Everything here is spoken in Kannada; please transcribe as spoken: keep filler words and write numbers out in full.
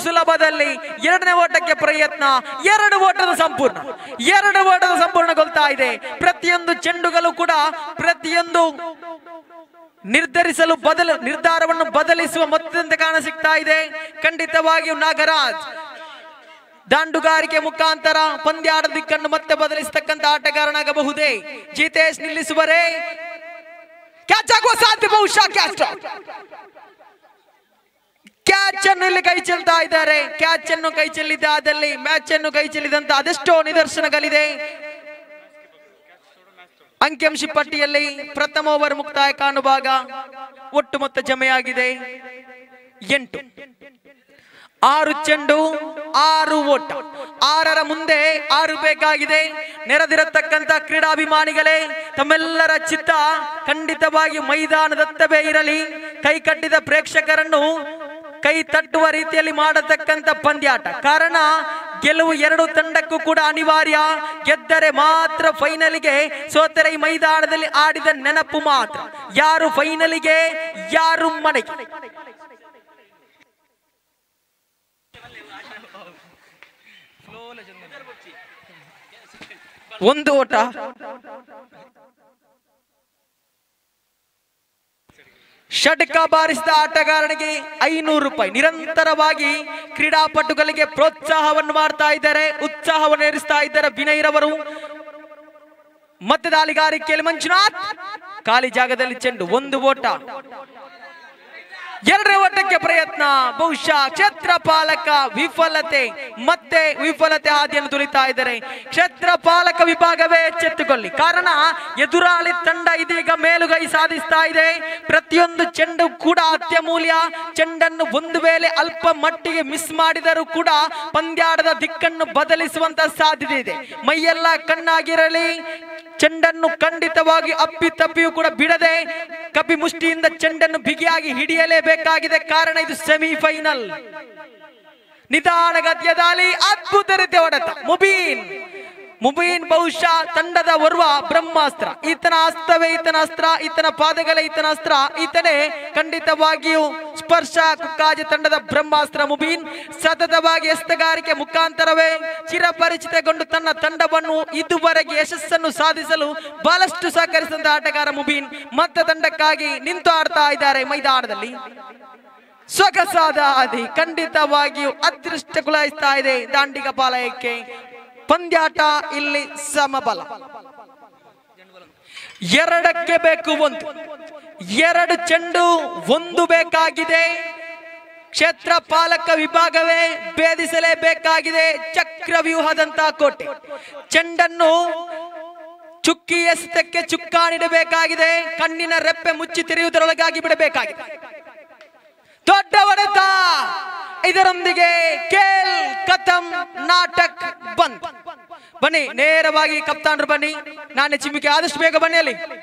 ಸುಲಭದಲ್ಲಿ ಎರಡನೇ ಓಟಕ್ಕೆ ಪ್ರಯತ್ನ, ಎರಡು ಓಟದ ಸಂಪೂರ್ಣ, ಎರಡು ಓಟದ ಸಂಪೂರ್ಣಗೊಳ್ತಾ ಇದೆ. ಪ್ರತಿಯೊಂದು ಚೆಂಡುಗಳು ಕೂಡ ಪ್ರತಿಯೊಂದು ನಿರ್ಧರಿಸಲು ಬದಲು ನಿರ್ಧಾರವನ್ನು ಬದಲಿಸುವ ಮೊತ್ತದಂತೆ ಕಾಣ ಸಿಗ್ತಾ ಇದೆ. ಖಂಡಿತವಾಗಿಯೂ ನಾಗರಾಜ್ ದಾಂಡುಗಾರಿಕೆ ಮುಖಾಂತರ ಪಂದ್ಯಾಟದ ದಿಕ್ಕನ್ನು ಮತ್ತೆ ಬದಲಿಸತಕ್ಕಂತ ಆಟಗಾರನಾಗಬಹುದೇ? ಜಿತೇಶ್ ನಿಲ್ಲಿಸುವರೇ? ಕ್ಯಾಚ್ ಆಗುವ ಸಾಧ್ಯ ಬಹುಶಃ. ಕ್ಯಾಚ್ ಕ್ಯಾಚ್ ಅನ್ನು ಇಲ್ಲಿ ಕೈ ಚೆಲ್ತಾ ಇದ್ದಾರೆ. ಕ್ಯಾಚ್ ಅನ್ನು ಕೈ ಚೆಲ್ಲಿದ್ದಾದಲ್ಲಿ ಮ್ಯಾಚ್ ಅನ್ನು ಕೈ ಚೆಲ್ಲಿದಂತ ಅದೆಷ್ಟೋ ನಿದರ್ಶನಗಳಿದೆ. ಅಂಕಿಅಂಶ ಪಟ್ಟಿಯಲ್ಲಿ ಪ್ರಥಮ ಓವರ್ ಮುಕ್ತಾಯ ಕಾಣುವಾಗ ಒಟ್ಟು ಮೊತ್ತ ಜಮೆಯಾಗಿದೆ ಎಂಟು. ಆರು ಚೆಂಡು, ಆರು ಓಟ. ಆರರ ಮುಂದೆ ಆರು ಬೇಕಾಗಿದೆ. ನೆರೆದಿರತಕ್ಕಂತ ಕ್ರೀಡಾಭಿಮಾನಿಗಳೇ, ತಮ್ಮೆಲ್ಲರ ಚಿತ್ತ ಖಂಡಿತವಾಗಿ ಮೈದಾನದತ್ತವೇ ಇರಲಿ. ಕೈ ಕಟ್ಟಿದ ಪ್ರೇಕ್ಷಕರನ್ನು ಕೈ ತಟ್ಟುವ ರೀತಿಯಲ್ಲಿ ಮಾಡತಕ್ಕಂತ ಪಂದ್ಯಾಟ. ಕಾರಣ ಗೆಲುವು ಎರಡು ತಂಡಕ್ಕೂ ಕೂಡ ಅನಿವಾರ್ಯ. ಗೆದ್ದರೆ ಮಾತ್ರ ಫೈನಲಿಗೆ, ಸೋತರೆ ಈ ಮೈದಾನದಲ್ಲಿ ಆಡಿದ ನೆನಪು ಮಾತ್ರ. ಯಾರು ಫೈನಲಿಗೆ, ಯಾರು ಮನೆಗೆ. ಒಂದು ಓಟ, ಷಟ್ಕ ಬಾರಿಸಿದ ಆಟಗಾರನಿಗೆ ಐನೂರು ರೂಪಾಯಿ. ನಿರಂತರವಾಗಿ ಕ್ರೀಡಾಪಟುಗಳಿಗೆ ಪ್ರೋತ್ಸಾಹವನ್ನು ಮಾಡ್ತಾ ಇದ್ದಾರೆ, ಉತ್ಸಾಹವನ್ನು ಏರಿಸ್ತಾ ಇದ್ದಾರೆ ವಿನಯ್ರವರು. ಮತ್ತೆ ದಾಳಿಗಾರಿಕೆಯಲ್ಲಿ ಮಂಜುನಾಥ್, ಖಾಲಿ ಜಾಗದಲ್ಲಿ ಚೆಂಡು, ಒಂದು ಓಟ, ಎರಡನೇ ಓಟಕ್ಕೆ ಪ್ರಯತ್ನ. ಬಹುಶಃ ಕ್ಷೇತ್ರಪಾಲಕ ವಿಫಲತೆ, ಮತ್ತೆ ವಿಫಲತೆ ಹಾದಿಯನ್ನು ತುಳಿತಾ ಇದ್ದಾರೆ. ಕ್ಷೇತ್ರಪಾಲಕ ವಿಭಾಗವೇ ಎಚ್ಚೆತ್ತುಕೊಳ್ಳಿ. ಕಾರಣ ಎದುರಾಳಿ ತಂಡ ಇದೀಗ ಮೇಲುಗೈ ಸಾಧಿಸ್ತಾ ಇದೆ. ಪ್ರತಿಯೊಂದು ಚೆಂಡು ಕೂಡ ಅತ್ಯಮೂಲ್ಯ. ಚೆಂಡನ್ನು ಒಂದು ವೇಳೆ ಅಲ್ಪ ಮಟ್ಟಿಗೆ ಮಿಸ್ ಮಾಡಿದರೂ ಕೂಡ ಪಂದ್ಯಾಟದ ದಿಕ್ಕನ್ನು ಬದಲಿಸುವಂತ ಸಾಧ್ಯತೆ ಇದೆ. ಮೈಯೆಲ್ಲ ಕಣ್ಣಾಗಿರಲಿ. ಚೆಂಡನ್ನು ಖಂಡಿತವಾಗಿ ಅಪ್ಪಿ ತಪ್ಪಿಯೂ ಕೂಡ ಬಿಡದೆ ಕಪಿ ಮುಷ್ಟಿಯಿಂದ ಚೆಂಡನ್ನು ಬಿಗಿಯಾಗಿ ಹಿಡಿಯಲೇಬೇಕಾಗಿದೆ. ಕಾರಣ ಇದು ಸೆಮಿಫೈನಲ್. ನಿಧಾನಗತಿಯದಲ್ಲಿ ಅದ್ಭುತ ರೀತಿಯ ಹೊಡೆತ. ಮುಬೀನ್ ಮುಬೀನ್ ಬಹುಶಃ ತಂಡದ ಓರ್ವ ಬ್ರಹ್ಮಾಸ್ತ್ರ. ಈತನ ಅಸ್ತ್ರವೇ ಈತನ ಅಸ್ತ್ರ, ಈತನ ಪಾದಗಳೇ ಈತನ ಅಸ್ತ್ರ. ಈತನೇ ಖಂಡಿತವಾಗಿಯೂ ಸ್ಪರ್ಶ ಕುಕ್ಕಾಜಿ ತಂಡದ ಬ್ರಹ್ಮಾಸ್ತ್ರ. ಮುಬೀನ್ ಸತತವಾಗಿ ಎಸ್ತಗಾರಿಕೆ ಮುಖಾಂತರವೇ ಚಿರಪರಿಚಿತಗೊಂಡು ತನ್ನ ತಂಡವನ್ನು ಇದುವರೆಗೆ ಯಶಸ್ಸನ್ನು ಸಾಧಿಸಲು ಬಹಳಷ್ಟು ಸಹಕರಿಸಿದ ಆಟಗಾರ ಮುಬೀನ್ ಮತ್ತೆ ತಂಡಕ್ಕಾಗಿ ನಿಂತು ಆಡ್ತಾ ಇದ್ದಾರೆ ಮೈದಾನದಲ್ಲಿ. ಸೊಗಸಾದ ಹಾದಿ, ಖಂಡಿತವಾಗಿಯೂ ಅದೃಷ್ಟ ಕುಲಾಯಿಸ್ತಾ ಇದೆ ದಾಂಡಿಗ ಪಾಲಯಕ್ಕೆ. ಪಂದ್ಯಾಟ ಇಲ್ಲಿ ಸಮಬಲ. ಎರಡಕ್ಕೆ ಬೇಕು ಒಂದು, ಎರಡು ಚೆಂಡು ಒಂದು ಬೇಕಾಗಿದೆ. ಕ್ಷೇತ್ರ ಪಾಲಕ ವಿಭಾಗವೇ ಭೇದಿಸಲೇಬೇಕಾಗಿದೆ. ಚಕ್ರವ್ಯೂಹದಂತಹ ಕೋಟೆ. ಚೆಂಡನ್ನು ಚುಕ್ಕಿ ಎಸೆತಕ್ಕೆ ಚುಕ್ಕಾಣಿಡಬೇಕಾಗಿದೆ. ಕಣ್ಣಿನ ರೆಪ್ಪೆ ಮುಚ್ಚಿ ತಿರುವುದರೊಳಗಾಗಿ ಬಿಡಬೇಕಾಗಿದೆ. ದೊಡ್ಡ ಹೊಡೆತ. ಇದರೊಂದಿಗೆ ಕೇಲ್ ಕಥಂ ನಾಟಕ್ ಬಂದ್. ಬನ್ನಿ ನೇರವಾಗಿ ಕಪ್ತಾನ್ರು ಬನ್ನಿ. ನಾನೇ ಚಿಮ್ಮಿಕೆ ಆದಷ್ಟು ಬೇಗ ಬನ್ನಿ ಅಲ್ಲಿ.